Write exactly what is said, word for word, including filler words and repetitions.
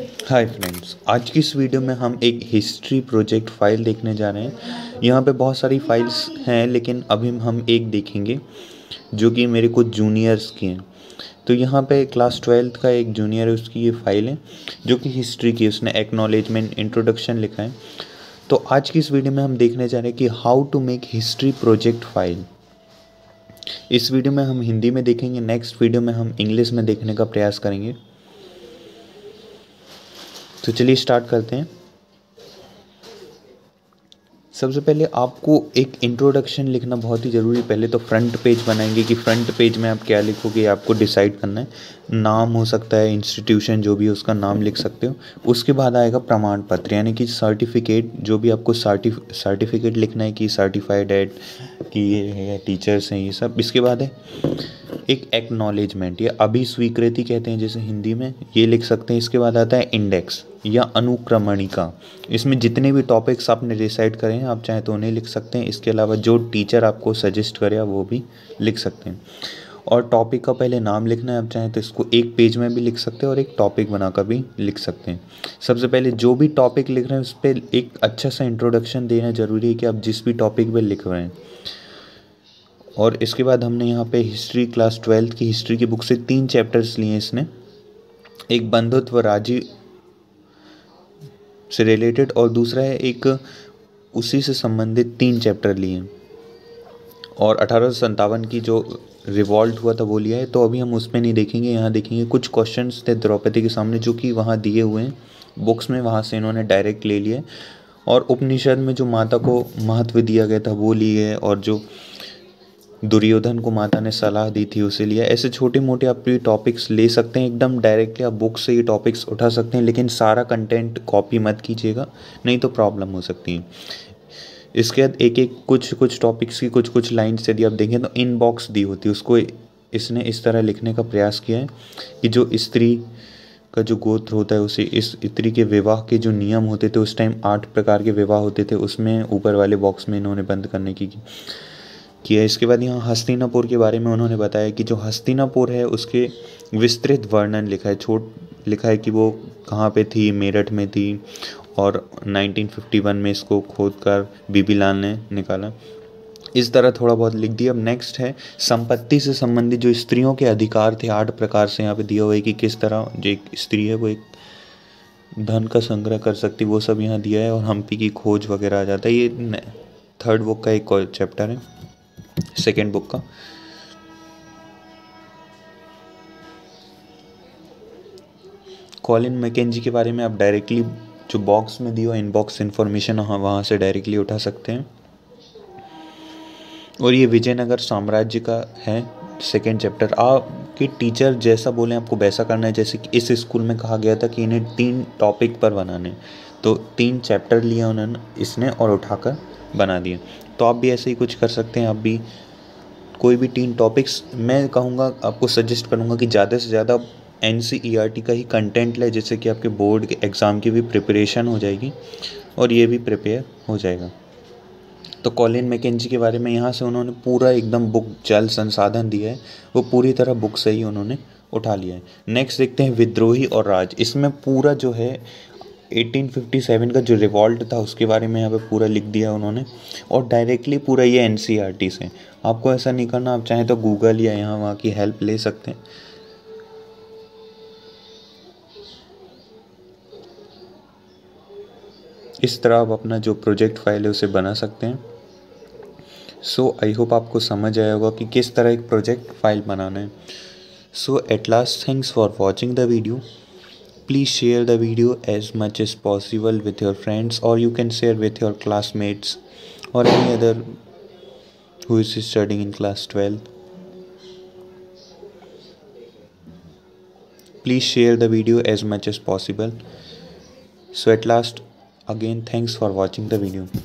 Hi friends, आज की इस वीडियो में हम एक हिस्ट्री प्रोजेक्ट फाइल देखने जा रहे हैं। यहाँ पे बहुत सारी फाइल्स हैं, लेकिन अभी हम एक देखेंगे जो कि मेरे कुछ जूनियर्स की हैं। तो यहाँ पे क्लास ट्वेल्थ का एक जूनियर है, उसकी ये फाइल है जो कि हिस्ट्री की, उसने एक्नॉलेजमेंट इंट्रोडक्शन लिखा है। तो आज की इस वीडियो में हम देखने जा रहे हैं कि how to make history project file. इस वीडियो में हम हिंदी में देखेंगे, नेक्स्ट वीडियो में हम इंग्लिश में देखने का प्रयास करेंगे। तो चलिए स्टार्ट करते हैं। सबसे पहले आपको एक इंट्रोडक्शन लिखना बहुत ही ज़रूरी है। पहले तो फ्रंट पेज बनाएंगे कि फ्रंट पेज में आप क्या लिखोगे, आपको डिसाइड करना है। नाम हो सकता है, इंस्टीट्यूशन जो भी है उसका नाम लिख सकते हो। उसके बाद आएगा प्रमाण पत्र, यानी कि सर्टिफिकेट, जो भी आपको सर्टिफिकेट लिखना है कि सर्टिफाइड एट कि ये है, टीचर्स हैं, ये सब। इसके बाद है एक एक्नॉलेजमेंट या अभिस्वीकृति कहते हैं जैसे हिंदी में, ये लिख सकते हैं। इसके बाद आता है इंडेक्स या अनुक्रमणिका। इसमें जितने भी टॉपिक्स आपने डिसाइड करे हैं आप चाहे तो उन्हें लिख सकते हैं। इसके अलावा जो टीचर आपको सजेस्ट करे वो भी लिख सकते हैं। और टॉपिक का पहले नाम लिखना है, आप चाहें तो इसको एक पेज में भी लिख सकते हैं और एक टॉपिक बनाकर भी लिख सकते हैं। सबसे पहले जो भी टॉपिक लिख रहे हैं उस पर एक अच्छा सा इंट्रोडक्शन देना ज़रूरी है कि आप जिस भी टॉपिक पर लिख रहे हैं। और इसके बाद हमने यहाँ पे हिस्ट्री, क्लास ट्वेल्थ की हिस्ट्री की बुक से तीन चैप्टर्स लिए हैं इसने। एक बंधुत्व राज्य से रिलेटेड और दूसरा है एक उसी से संबंधित तीन चैप्टर लिए हैं। और अठारह सौ सत्तावन की जो रिवॉल्ट हुआ था वो लिया है। तो अभी हम उस पर नहीं देखेंगे, यहाँ देखेंगे कुछ क्वेश्चंस थे द्रौपदी के सामने जो कि वहाँ दिए हुए हैं बुक्स में, वहाँ से इन्होंने डायरेक्ट ले लिए। और उपनिषद में जो माता को महत्व दिया गया था वो लिए है, और जो दुर्योधन को माता ने सलाह दी थी उसे लिया। ऐसे छोटे मोटे आप ये टॉपिक्स ले सकते हैं, एकदम डायरेक्टली आप बुक से ये टॉपिक्स उठा सकते हैं, लेकिन सारा कंटेंट कॉपी मत कीजिएगा, नहीं तो प्रॉब्लम हो सकती है। इसके बाद एक एक कुछ कुछ टॉपिक्स की कुछ कुछ लाइन्स यदि आप देखें तो इन बॉक्स दी होती है, उसको इसने इस तरह लिखने का प्रयास किया है कि जो स्त्री का जो गोत्र होता है उसे, इस स्त्री के विवाह के जो नियम होते थे उस टाइम आठ प्रकार के विवाह होते थे, उसमें ऊपर वाले बॉक्स में इन्होंने बंद करने की किया। इसके बाद यहाँ हस्तिनापुर के बारे में उन्होंने बताया कि जो हस्तिनापुर है उसके विस्तृत वर्णन लिखा है। छोट लिखा है कि वो कहाँ पे थी, मेरठ में थी, और नाइनटीन फिफ्टी वन में इसको खोद कर बीबी लाल ने निकाला। इस तरह थोड़ा बहुत लिख दिया। अब नेक्स्ट है संपत्ति से संबंधित जो स्त्रियों के अधिकार थे, आठ प्रकार से यहाँ पे दिया हुआ है कि किस तरह जो एक स्त्री है वो एक धन का संग्रह कर सकती, वो सब यहाँ दिया है। और हम्पी की खोज वगैरह आ जाता है। ये थर्ड बुक का एक चैप्टर है, सेकेंड बुक का। कॉलिन मैकेंजी के बारे में आप डायरेक्टली जो बॉक्स में दिया इनबॉक्स इन्फॉर्मेशन वहाँ से डायरेक्टली उठा सकते हैं। और ये विजयनगर साम्राज्य का है सेकेंड चैप्टर। आपके टीचर जैसा बोले आपको वैसा करना है। जैसे कि इस स्कूल में कहा गया था कि इन्हें तीन टॉपिक पर बनाने, तो तीन चैप्टर लिए उन्होंने इसने और उठाकर बना दिए। तो आप भी ऐसे ही कुछ कर सकते हैं। आप भी कोई भी तीन टॉपिक्स, मैं कहूँगा आपको सजेस्ट करूँगा कि ज़्यादा से ज़्यादा N C E R T का ही कंटेंट ले, जिससे कि आपके बोर्ड के एग्ज़ाम की भी प्रिपरेशन हो जाएगी और ये भी प्रिपेयर हो जाएगा। तो कॉलिन मैकेंजी के बारे में यहाँ से उन्होंने पूरा एकदम बुक जल संसाधन दिया है, वो पूरी तरह बुक से ही उन्होंने उठा लिया है। नेक्स्ट देखते हैं विद्रोही और राज। इसमें पूरा जो है एटीन फिफ्टी सेवन का जो रिवॉल्ट था उसके बारे में यहाँ पे पूरा लिख दिया उन्होंने, और डायरेक्टली पूरा ये N C E R T से। आपको ऐसा नहीं करना, आप चाहें तो गूगल या यहाँ वहाँ की हेल्प ले सकते हैं। इस तरह आप अपना जो प्रोजेक्ट फाइल है उसे बना सकते हैं। सो आई होप आपको समझ आया होगा कि किस तरह एक प्रोजेक्ट फाइल बनाना है। So at last, thanks for watching the video. Please share the video as much as possible with your friends, or you can share with your classmates or any other who is studying in class twelve. Please share the video as much as possible. So at last, again, thanks for watching the video.